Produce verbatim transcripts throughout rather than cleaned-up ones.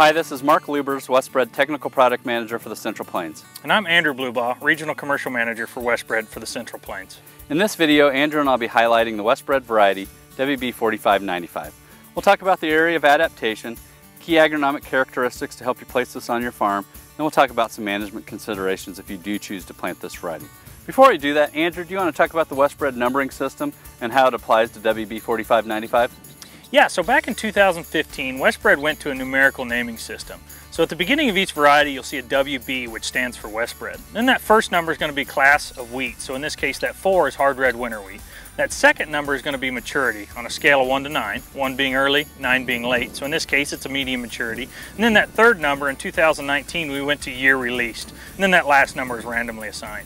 Hi, this is Mark Lubers, Westbred Technical Product Manager for the Central Plains. And I'm Andrew Blubaugh, Regional Commercial Manager for Westbred for the Central Plains. In this video, Andrew and I will be highlighting the Westbred variety W B forty-five ninety-five. We'll talk about the area of adaptation, key agronomic characteristics to help you place this on your farm, and we'll talk about some management considerations if you do choose to plant this variety. Before we do that, Andrew, do you want to talk about the Westbred numbering system and how it applies to W B forty-five ninety-five? Yeah, so back in two thousand fifteen, Westbred went to a numerical naming system. So at the beginning of each variety, you'll see a W B, which stands for Westbred. Then that first number is going to be class of wheat. So in this case, that four is hard red winter wheat. That second number is going to be maturity on a scale of one to nine, one being early, nine being late. So in this case, it's a medium maturity. And then that third number in two thousand nineteen, we went to year released. And then that last number is randomly assigned.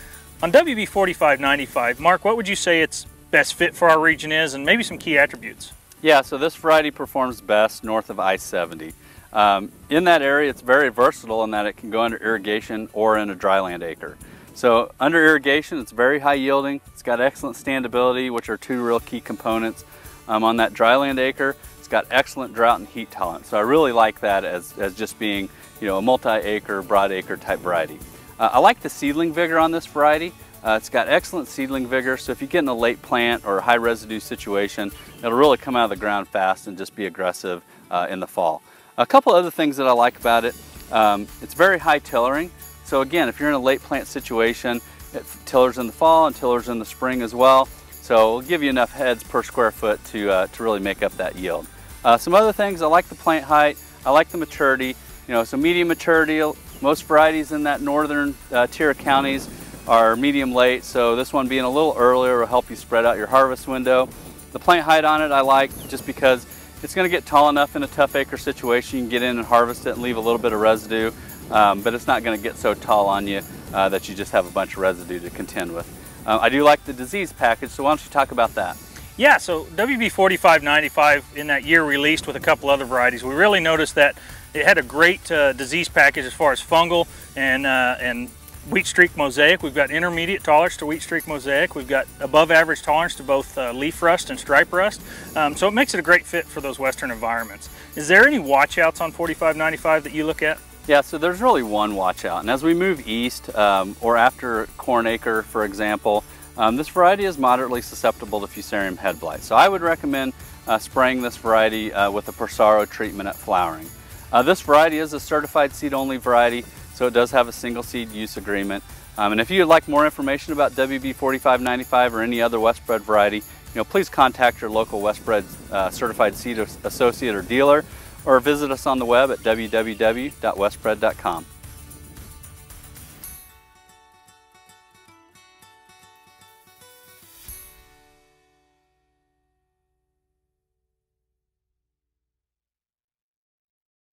On W B forty-five ninety-five, Mark, what would you say its best fit for our region is, and maybe some key attributes? Yeah, so this variety performs best north of I seventy. Um, in that area, it's very versatile in that it can go under irrigation or in a dryland acre. So under irrigation, it's very high yielding. It's got excellent standability, which are two real key components. Um, on that dryland acre, it's got excellent drought and heat tolerance. So I really like that as, as just being, you know, a multi-acre, broad acre type variety. Uh, I like the seedling vigor on this variety. Uh, it's got excellent seedling vigor, so if you get in a late plant or a high residue situation, it'll really come out of the ground fast and just be aggressive uh, in the fall. A couple other things that I like about it, um, it's very high tillering. So again, if you're in a late plant situation, it tillers in the fall and tillers in the spring as well. So it'll give you enough heads per square foot to, uh, to really make up that yield. Uh, some other things, I like the plant height, I like the maturity. You know, so medium maturity, most varieties in that northern uh, tier of counties are medium late, so this one being a little earlier will help you spread out your harvest window. The plant height on it I like just because it's going to get tall enough in a tough acre situation. You can get in and harvest it and leave a little bit of residue, um, but it's not going to get so tall on you uh, that you just have a bunch of residue to contend with. Uh, I do like the disease package, so why don't you talk about that? Yeah, so W B forty-five ninety-five in that year released with a couple other varieties, we really noticed that it had a great uh, disease package as far as fungal and, uh, and wheat streak mosaic. We've got intermediate tolerance to wheat streak mosaic. We've got above average tolerance to both uh, leaf rust and stripe rust. Um, so it makes it a great fit for those western environments. Is there any watch outs on forty-five ninety-five that you look at? Yeah, so there's really one watch out. And as we move east um, or after corn acre, for example, um, this variety is moderately susceptible to Fusarium head blight. So I would recommend uh, spraying this variety uh, with a Persaro treatment at flowering. Uh, this variety is a certified seed-only variety, so it does have a single seed use agreement. Um, and if you'd like more information about W B forty-five ninety-five or any other Westbred variety, you know, please contact your local Westbred uh, certified seed associate or dealer, or visit us on the web at w w w dot westbred dot com.